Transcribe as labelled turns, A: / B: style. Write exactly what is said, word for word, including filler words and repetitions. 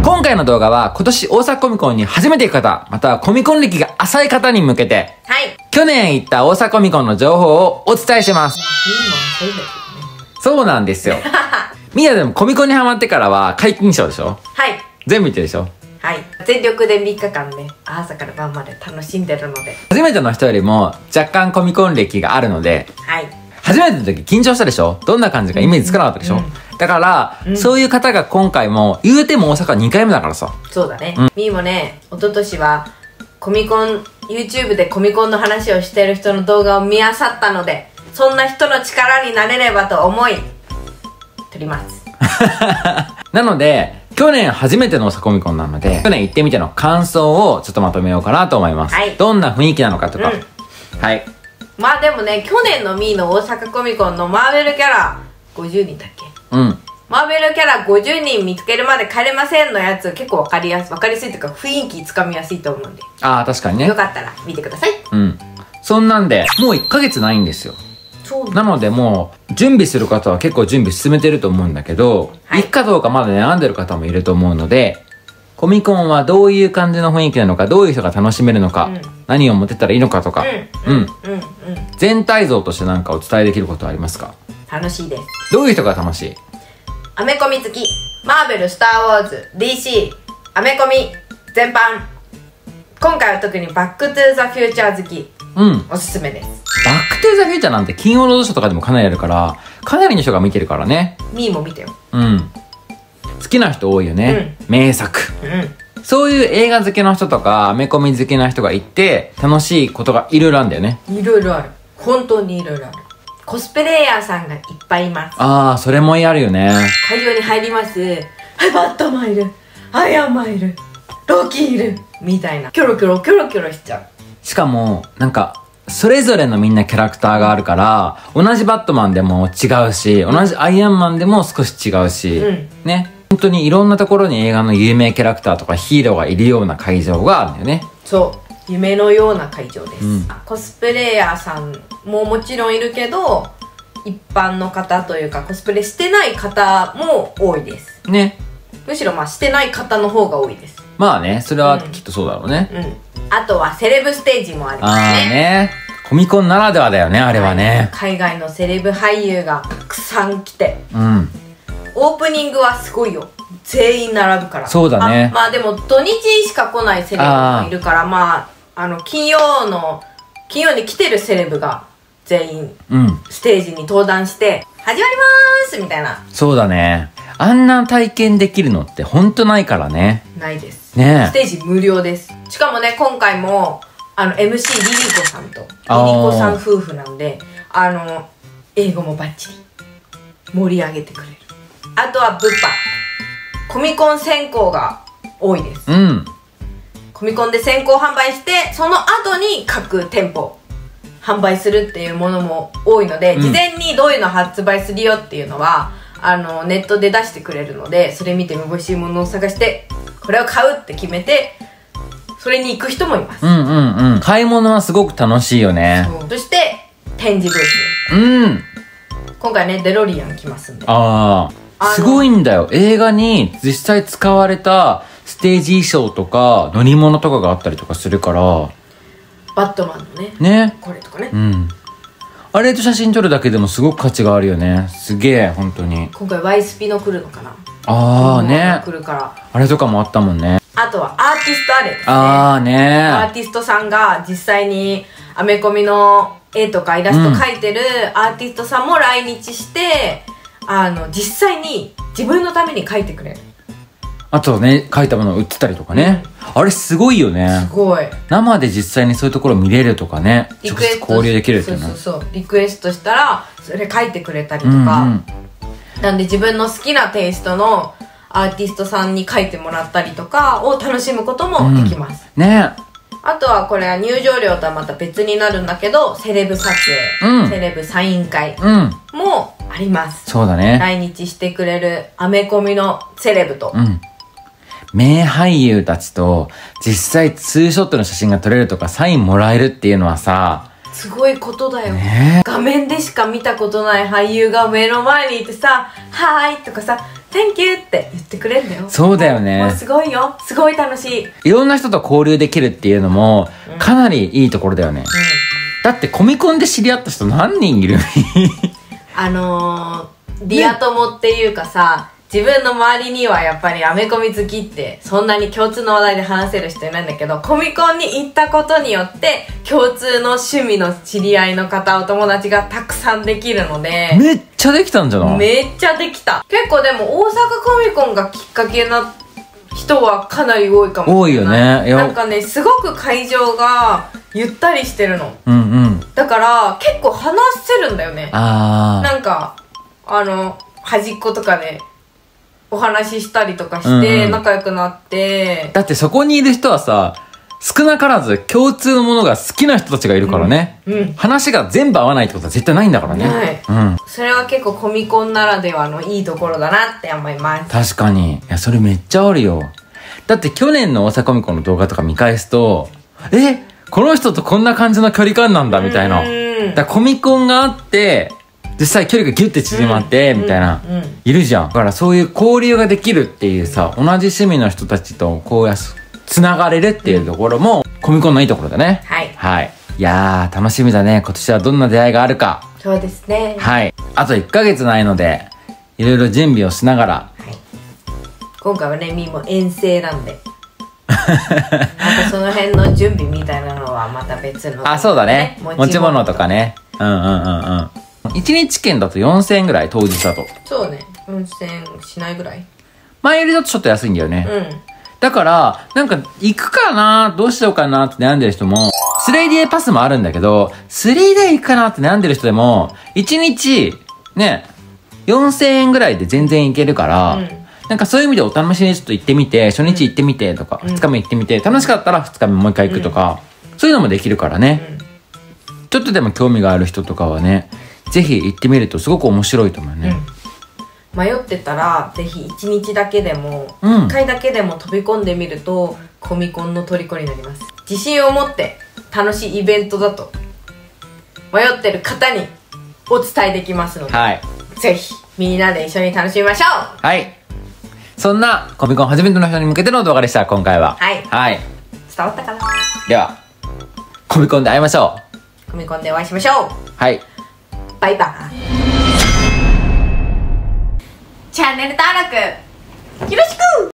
A: 今回の動画は今年大阪コミコンに初めて行く方、またはコミコン歴が浅い方に向けて、
B: はい。
A: 去年行った大阪コミコンの情報をお伝えします。そうなんですよ。みんなでもコミコンにハマってからは皆勤賞でしょ？
B: はい。
A: 全部行ってるでしょ？
B: はい。全力でみっかかんね、朝から晩まで楽しんでるので。
A: 初めての人よりも若干コミコン歴があるので、
B: はい。
A: 初めての時緊張したでしょ？どんな感じかイメージつかなかったでしょ？うんうん、だから、うん、そういう方が今回も、言うても大阪にかいめだからさ。
B: そうだね。うん、みーもね、一昨年は、コミコン、YouTube でコミコンの話をしてる人の動画を見漁ったので、そんな人の力になれればと思い、撮ります。
A: なので、去年初めての大阪コミコンなので、去年行ってみての感想をちょっとまとめようかなと思います。はい、どんな雰囲気なのかとか。うん、はい。ま
B: あでもね、去年のミーの大阪コミコンのマーベルキャラごじゅうにんだっけ？
A: うん。
B: マーベルキャラごじゅうにん見つけるまで帰れませんのやつ結構わかりやすい、わかりやすいというか雰囲気つかみやすいと思うんで。
A: ああ、確かにね。
B: よかったら見てください。
A: うん。そんなんで、もういっかげつないんですよ。
B: そう
A: なのでもう、準備する方は結構準備進めてると思うんだけど、はい、行くかどうかまだ悩んでる方もいると思うので、コミコンはどういう感じの雰囲気なのか、どういう人が楽しめるのか、うん、何を持ってったらいいのかとか、うん、うん、うん、うん。全体像として何かお伝えできることはありますか？
B: 楽しいです。
A: どういう人が楽しい？
B: アメコミ好き、マーベル、スター・ウォーズ、ディーシー、アメコミ全般。今回は特にバック・トゥ・ザ・フューチャー好き、うん、おすすめです。
A: バック・トゥ・ザ・フューチャーなんて金曜ロードショーとかでもかなりあるから、かなりの人が見てるからね。
B: ミーも見てよ。
A: うん。好きな人多いよね。うん、名作。
B: うん。そう
A: いう映画好きの人とか、アメコミ好きな人がいて、楽しいことがいろいろあるんだよね。
B: いろいろある。本当にいろいろある。コスプレイヤーさんがいっぱいいます。
A: ああ、それもあるよね。
B: 会場に入ります。はい、バットマンいる。アイアンマンいる。ロキいる。みたいな。キョロキョロキョロキョロしちゃう。
A: しかも、なんか、それぞれのみんなキャラクターがあるから、同じバットマンでも違うし、同じアイアンマンでも少し違うし、うん、ね。本当にいろんなところに映画の有名キャラクターとかヒーローがいるような会場があるんだよね。
B: そう。夢のような会場です、うん、コスプレイヤーさんももちろんいるけど、一般の方というかコスプレしてない方も多いです
A: ね。
B: むしろまあしてない方の方が多いです。
A: まあね、それはきっとそうだろうね。
B: うん、うん、あとはセレブステージもありますね。
A: ああね、コミコンならではだよね、あれはね。
B: 海外のセレブ俳優がたくさん来て、
A: うん、オ
B: ープニングはすごいよ。全員並ぶから。
A: そうだね。
B: あ、まあでも土日しか来ないセレブもいるから、まああの金曜の金曜に来てるセレブが全員ステージに登壇して「始まります」みたいな。
A: そうだね。あんな体験できるのってほんとないからね。
B: ないです
A: ね。
B: ステージ無料です。しかもね、今回もあの エムシー リリコさんとリリコさん夫婦なんで、あの英語もバッチリ盛り上げてくれる。あとは物販、コミコン先行が多いです。
A: うん。
B: コミコンで先行販売して、その後に各店舗販売するっていうものも多いので、うん、事前にどういうの発売するよっていうのはあのネットで出してくれるので、それ見てめぼしいものを探してこれを買うって決めてそれに行く人もいます。
A: うんうんうん。買い物はすごく楽しいよね。
B: そう。そして展示ブース、
A: うん、
B: 今回ねデロリアン来ますんで。
A: ああ、すごいんだよ。映画に実際使われたステージ衣装とか乗り物とかがあったりとかするから、
B: バットマンのね、
A: ね、
B: これとかね、
A: うん、あれと写真撮るだけでもすごく価値があるよね。すげえ、本当に。
B: 今回ワイスピの来るのかな。
A: ああね、
B: 来るから。
A: あれとかもあったもんね。
B: あとはアーティストあれですね。
A: ああね、
B: アーティストさんが実際にアメコミの絵とかイラスト描いてるアーティストさんも来日して、うん、あの実際に自分のために描いてくれる。
A: あとね、描いたものを売ってたりとかね、うん、あれすごいよね。
B: すごい。
A: 生で実際にそういうところ見れるとかね、直接交流できるっていうの。
B: そうそうそう、リクエストしたらそれ描いてくれたりとか、うんうん、なんで自分の好きなテイストのアーティストさんに描いてもらったりとかを楽しむこともできます、
A: うん、ね。
B: あとはこれは入場料とはまた別になるんだけど、セレブ撮影、うん、セレブサイン会もあります、
A: うん、そうだね。
B: 来日してくれるアメコミのセレブと、
A: うん、名俳優たちと実際ツーショットの写真が撮れるとかサインもらえるっていうのはさ、
B: すごいことだよ、
A: ね、
B: 画面でしか見たことない俳優が目の前にいてさ、はーいとかさ、 Thank you って言ってくれるんだよ。
A: そうだよね。
B: もうすごいよ。すごい楽しい。
A: いろんな人と交流できるっていうのも、かなりいいところだよね。うん、だってコミコンで知り合った人何人いる
B: あのー、リア友っていうかさ、ね、自分の周りにはやっぱりアメコミ好きってそんなに共通の話題で話せる人いないんだけど、コミコンに行ったことによって共通の趣味の知り合いの方、お友達がたくさんできるので、
A: めっちゃできたんじゃない？
B: めっちゃできた。結構でも大阪コミコンがきっかけな人はかなり多いかもしれない。多いよね。なんかね、すごく会場がゆったりしてるの。うんうん。だから結構話せるんだよね。あー。なんかあの端っことかでお話ししたりとかして仲良くなって、うんうん、だってそこにいる人はさ、少なからず共通のものが好きな人たちがいるからね、うんうん、話が全部合わないってことは絶対ないんだからね、はい、うん、それは結構コミコンならではのいいところだなって思います。確かに。いや、それめっちゃあるよ。だって去年の大阪コミコンの動画とか見返すと、え、この人とこんな感じの距離感なんだみたいな。だからコミコンがあって実際距離がギュッて縮まって、うん、みたいな、うんうん、いるじゃん。だからそういう交流ができるっていうさ、同じ趣味の人たちとこうやつながれるっていうところもコミコンのいいところだね。はい、はい、いやー楽しみだね。今年はどんな出会いがあるか。そうですね。はい、あといっかげつないのでいろいろ準備をしながら、はい、今回はね、みーも遠征なんでまたその辺の準備みたいなのはまた別の、ね、あ、そうだね、持ち物とかね。うんうんうんうん。いちにち券だとよんせんえんぐらい、当日だと。そうね、よんせんえんしないぐらい。前よりだとちょっと安いんだよね。うん。だからなんか行くかな、どうしようかなって悩んでる人も、 スリーディー パスもあるんだけど スリーディー 行くかなって悩んでる人でもいちにちねよんせんえんぐらいで全然行けるから、うん、なんかそういう意味でお試しにちょっと行ってみて、初日行ってみてとか、うん、ふつかめ行ってみて楽しかったらふつかめもう一回行くとか、うん、そういうのもできるからね、うん、ちょっとでも興味がある人とかはね、ぜひ行ってみるとすごく面白いと思うね、うん、迷ってたらぜひいちにちだけでも、うん、いっかいだけでも飛び込んでみるとコミコンの虜になります。自信を持って楽しいイベントだと迷ってる方にお伝えできますので、はい、ぜひみんなで一緒に楽しみましょう。はい、そんなコミコン初めての人に向けての動画でした。今回ははい、はい、伝わったかな。ではコミコンで会いましょう。コミコンでお会いしましょう。はい、バイバイ。チャンネル登録よろしく。